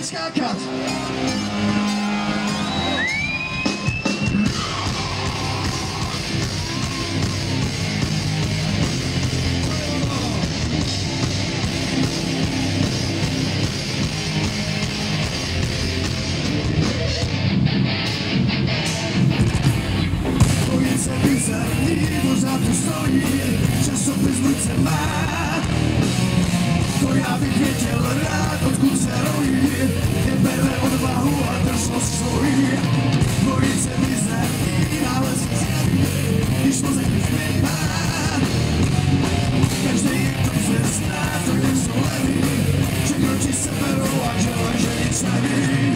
hned skákat. Pořád tu stojí, časopis v ruce má. To já bych věděl rád, odkud se rojí. Je bere odvahu a držnost svojí. Bojí se mizerný, nález zjaví, když mozek už nemá. Každý je dobře zná, to kde jsou levý, že kročí se berou a že nic neví.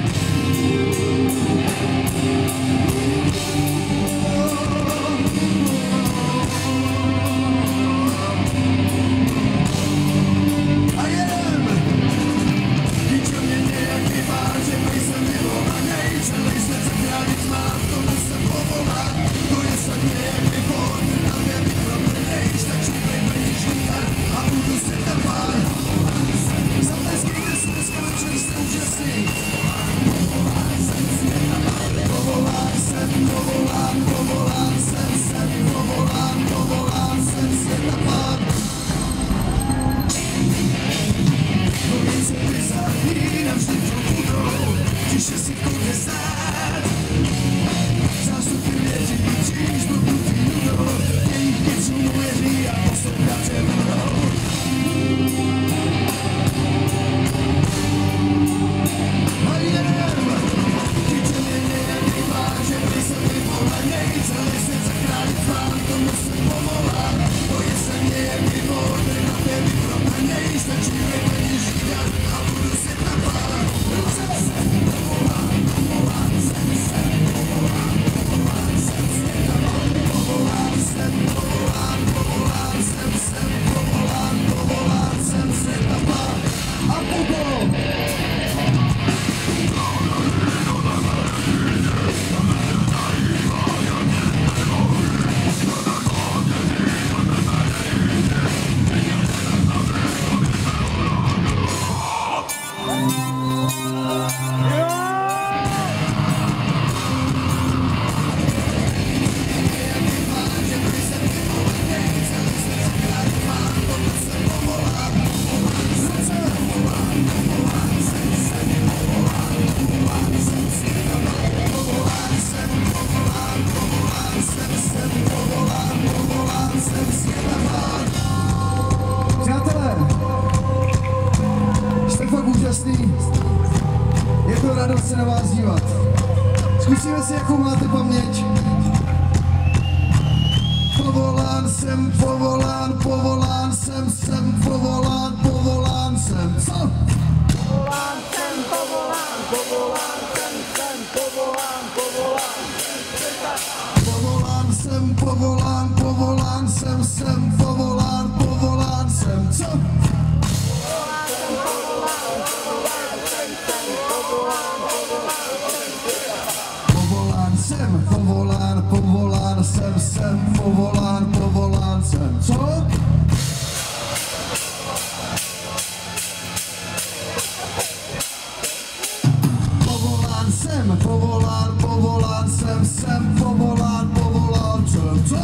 Je to radost se na vás dívat. Zkusíme si, jakou máte paměť. Povolán jsem, povolán, povolán jsem, povolán, povolán jsem. Co? Povolán jsem, povolán, povolán jsem, povolán, povolán jsem. Povolán jsem, povolán, povolán jsem, povolán, povolán jsem. Co? Povolán jsem, povolán jsem. Co? Povolán jsem, povolán jsem, povolán jsem. Co?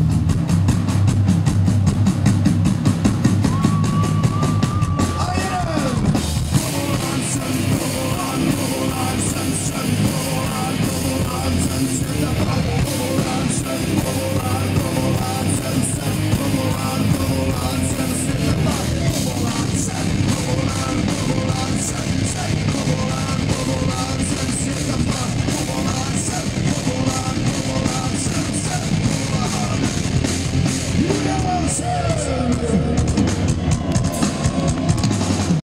A jedem! Povolán jsem, povolán jsem, povolán jsem, světa pak. Povolán jsem, povolán jsem, povolán jsem, světa pak. Povolán jsem, povolán jsem, povolán jsem, světa pak. Povolán jsem, povolán jsem, povolán. Udělal jsem!